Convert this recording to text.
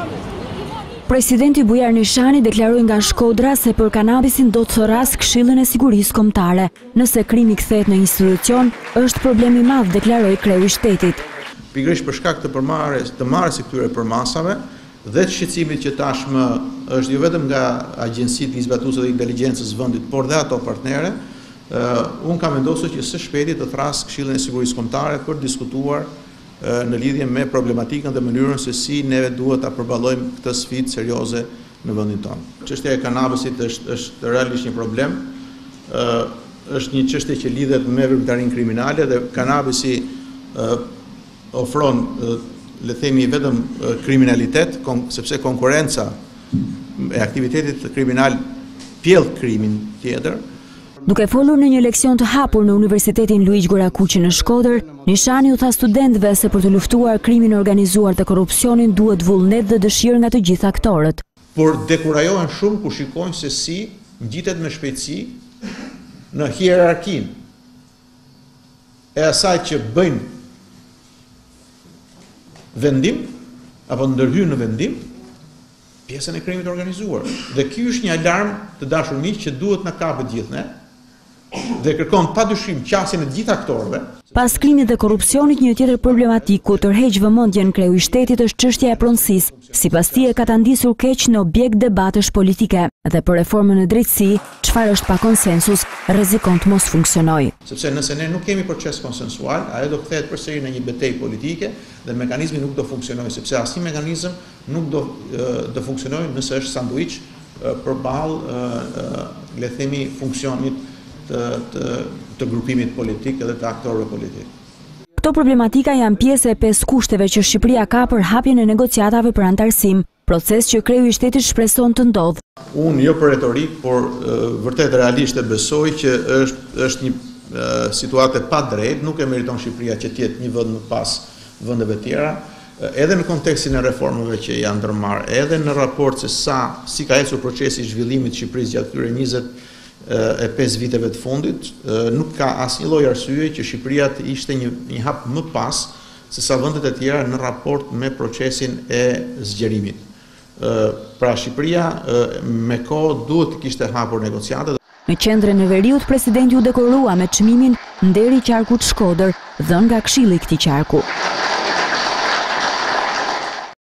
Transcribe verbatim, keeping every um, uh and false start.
Presidenti Bujar Nishani deklaroi nga Shkodra se për kanabisin do të thoras Këshillin e Sigurisë Kombëtare. Nëse krimi kthehet në institucion, është problem i madh, deklaroi kreu i shtetit. Pikërisht për shkak të përmarrjes të marrjes së këtyre përmasave dhe të shqetësimit që tashmë është jo vetëm nga agjencitë zbatuese të inteligjencës vendit, por dhe ato partnere, uh, unë kam vendosur që së shpejti të thras Këshillin e Sigurisë Kombëtare për diskutuar në lidhje me problematikën dhe mënyrën se si neve duhet ta përballojmë këtë sfidë serioze në vendin tonë. Çështja e kanabisit është është realisht një problem, ë është një çështje që lidhet me veprimtarinë kriminale dhe kanabisi ë ofron le themi vetëm kriminalitet, kon, sepse konkurenca e aktivitetit kriminal pjell krimin tjetër. Duke folur në një leksion të hapur në Universitetin Luigi Gorakuqi në Shkodër, Nishani u tha studentëve se për të luftuar krimin organizuar dhe korrupsionin duhet vullnet dhe dëshirë nga të gjithë aktorët. Por dekurajohen shumë kur shikojnë se si ngjitet me shpejtësi në hierarkinë e asaj që bëjnë vendim apo ndërhyjnë në vendim pjesën e krimit organizuar. Dhe ky është një alarm të dashur miq që duhet na kapë gjithë ne. Dhe kërkon padyshim qasjen e të gjithë aktorëve. Pas krimit dhe korrupsionit, një tjetër problematik ku tërheq vëmendjen kreu i shtetit është çështja e pronësisë. Sipas tij e ka ta ndisur keq në objekt debatesh politike dhe për reformën e drejtësi, çfarë është pa konsensus, rrezikon të mos funksionojë. Sepse nëse ne nuk kemi proces konsensual, ajo do kthehet përsëri në një betejë politike dhe mekanizmi nuk do funksionojë, sepse asnjë mekanizëm nuk do do funksionojë nëse është sanduiç përballë le të themi funksionit Të, të, të grupimit politik edhe të aktorëve politik. Këto problematika janë pjesë e pesë kushteve që Shqipëria ka për hapjen e negociatave për antarësim, proces që kreu i shtetit shpreson të ndodhë. Unë jo për retorik, por e, vërtet realisht e besoj që është, është një e, situatë pa drejtë, nuk e meriton Shqipëria që tjetë një vend më pas vendeve tjera, edhe në kontekstin e reformave që janë ndërmarrë, edhe në raport se sa si ka ecur procesi i zhvillimit të Shqipërisë gjatë këtyre njëzet e pesë viteve të fundit, nuk ka asnjë lloj arsye që Shqipëria të ishte një, një hap më pas se sa vendet e tjera në raport me procesin e zgjerimit. Pra Shqipëria me kohë duhet të kishte hapur negociatet. Në qendrën e veriut, presidenti u dekorua me çmimin Nderi i qarkut Shkodër, dhënë nga Këshilli i këtij qarku.